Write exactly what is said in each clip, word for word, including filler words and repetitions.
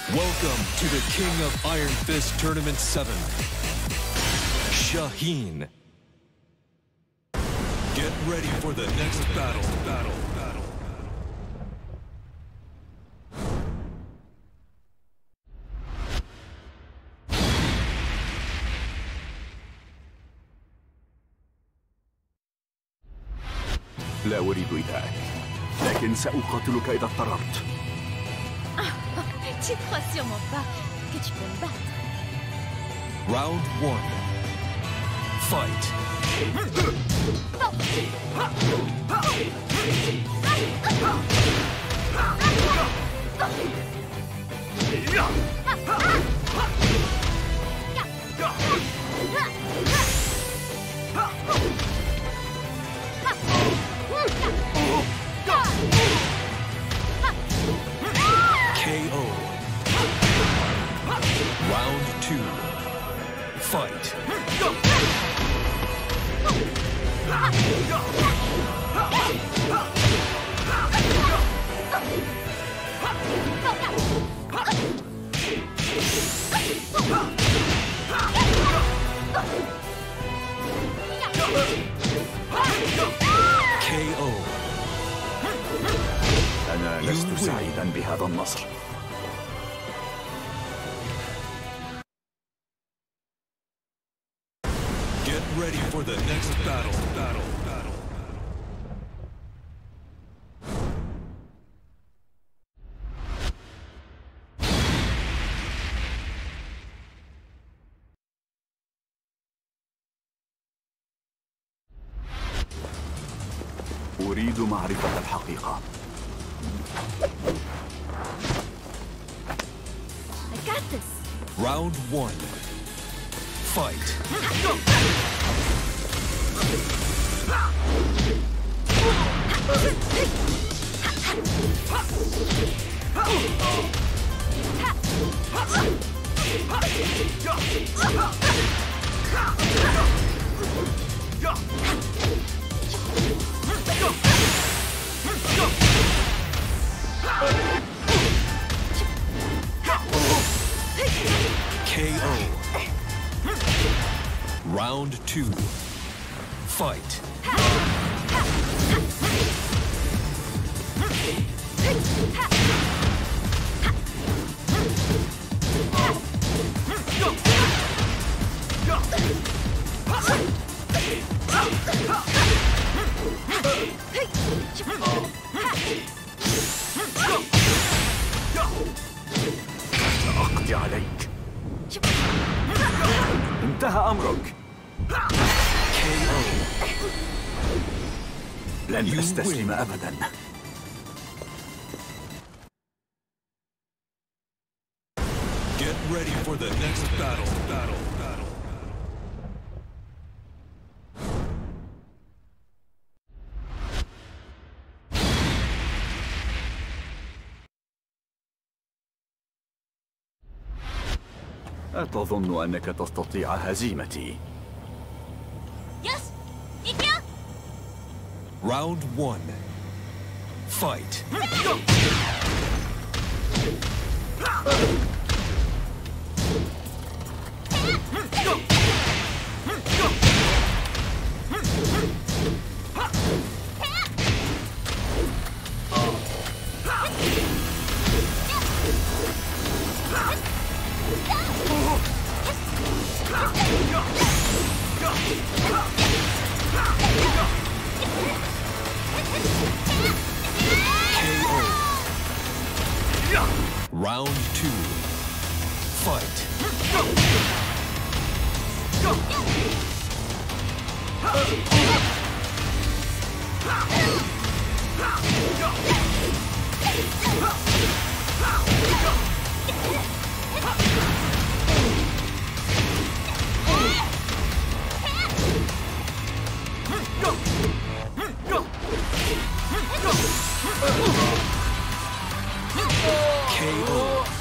Welcome to the King of Iron Fist Tournament seven, Shaheen. Get ready for the next battle, battle, battle. لا أريد إيذائك، لكن سأقاتلك إذا اضطررت. Tu crois sûrement pas que tu peux me battre. Round one. Fight. K O. Round two. Fight. K O. أنا لست سعيداً بهذا النصر. Get ready for the next battle, battle, battle. أريد معرفة الحقيقة. I got this. Round one. Fight. K O. Round two. Fight. سأقضي عليك. انتهى أمرك. K O. لن أستسلم أبداً. Get ready for the next battle, battle, battle. أتظن أنك تستطيع هزيمتي؟ Yes! Ikyo! Round one. Fight. K O. Round two. Fight. K O.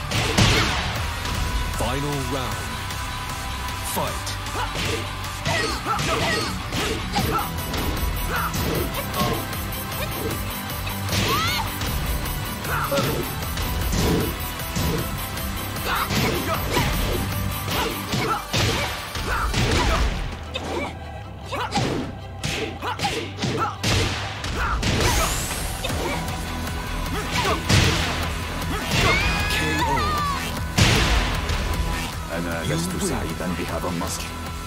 Final round. Fight. أنا لست سعيدا بهذا النصر.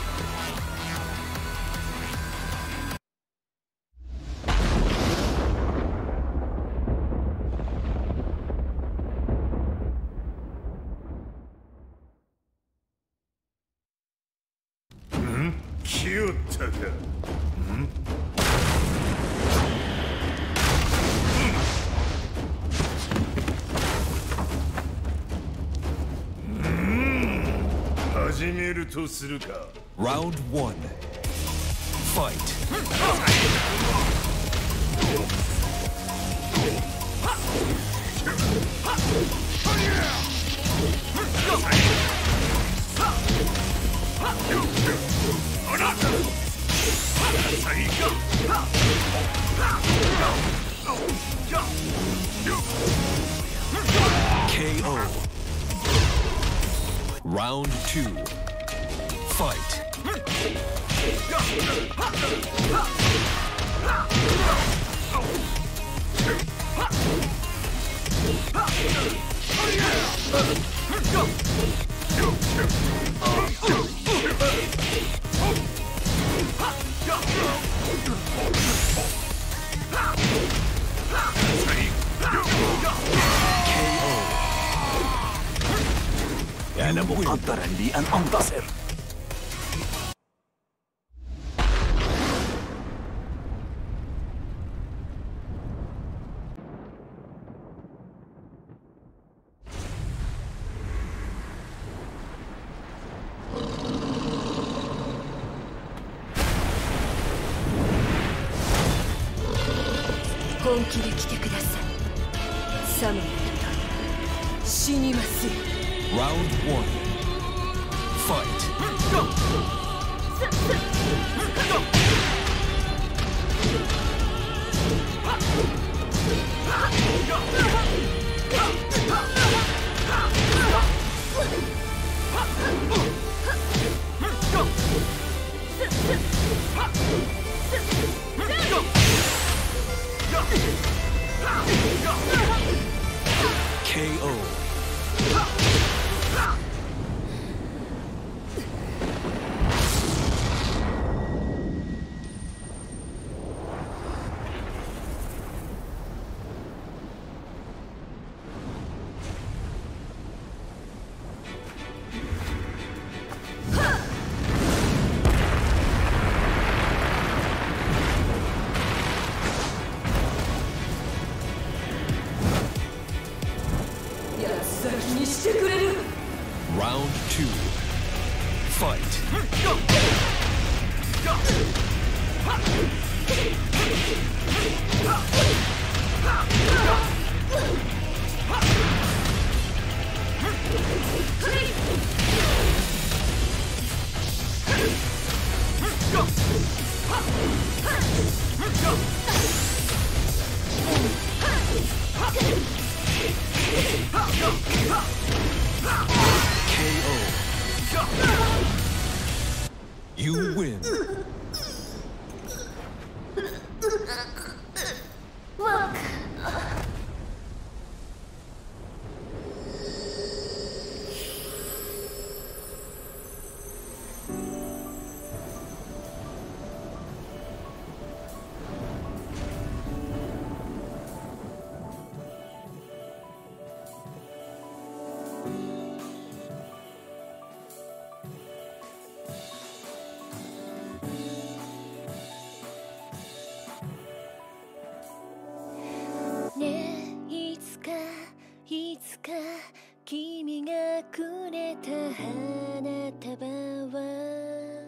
Round one. Fight. K O. Round two. Fight. كان مقدرا لي أن أنتصر. 本気で来てください。サムエルが死にますよ。 Round one. Fight. K O. Round two. Fight. K O. You win. Look.ねえいつかいつか君がくれた花束は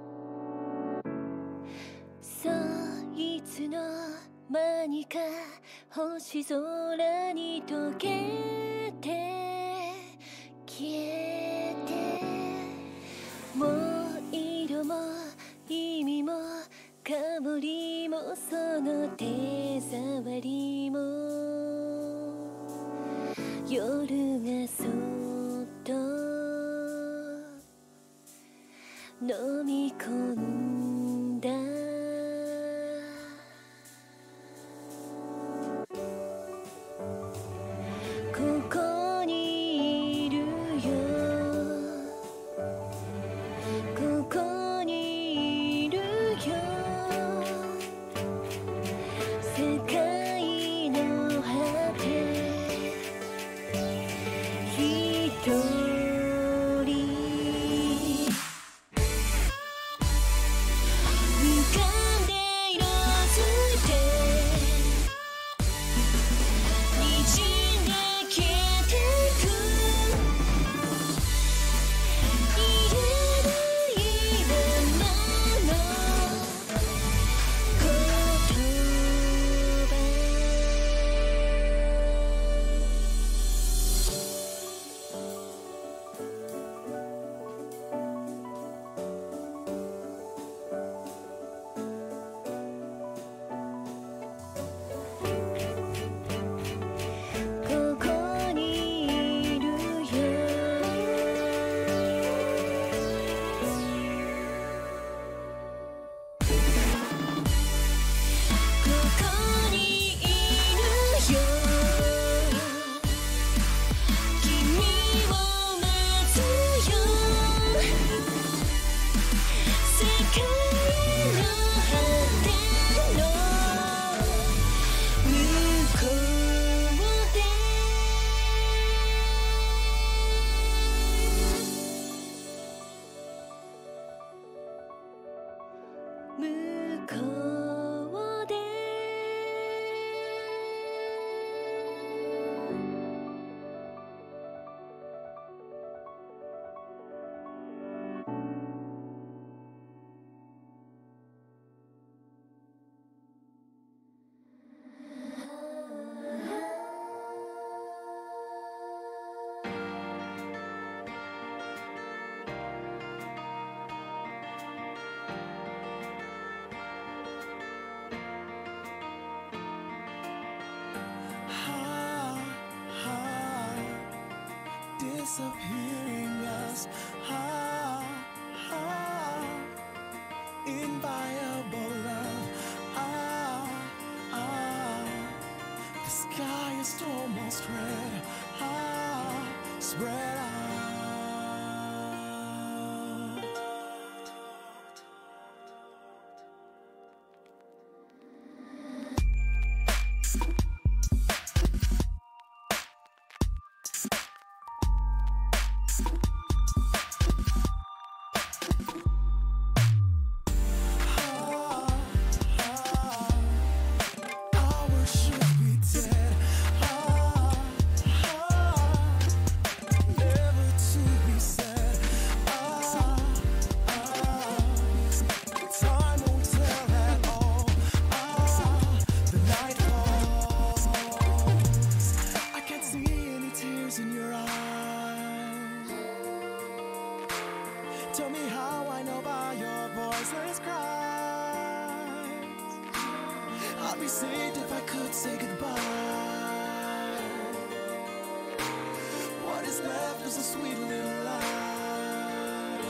そいつの間にか星空に溶けて消えてもう色も意味も香りもその手触りも夜がそっと飲み込んだここにいるよここにいるよ世界の果て一人浮かんで色づいて滲んで消えてく言えないままの言葉ここにいるよここにいるよ君を待つよ世界の果ての向こうで向こうで disappearing us. Ah, ah, inviolable love. Ah, ah, the sky is almost red. Ah, spread out. Ours should be dead. Ah, ah, never to be said. Ah, ah, time won't tell at all. Ah, the night falls. I can't see any tears in your eyes. Tell me how I know by your voiceless cries. I'd be saved if I could say goodbye. What is left is a sweet little lie.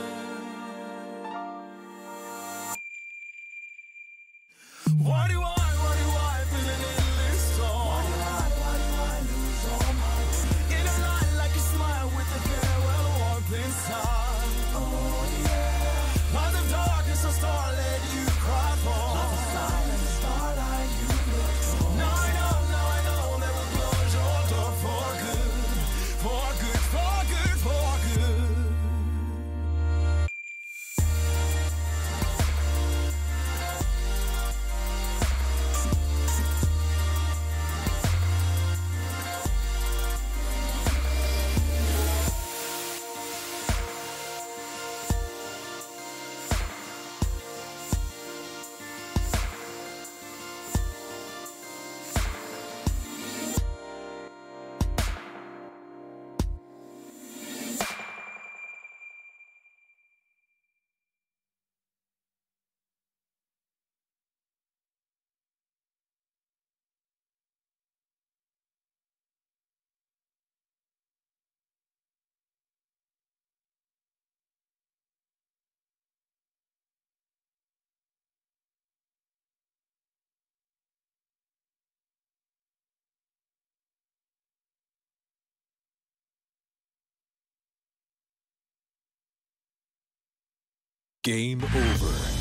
Why do I, why do I feel an endless storm? Why do I, why do I lose all my tears? In a light like a smile with a farewell warmth inside. Oh yeah. While the darkness of starlight you cry for. Like the silent starlight you look for. Now I know, now I know that we'll close your door for good. For good, for good, for good. Game over.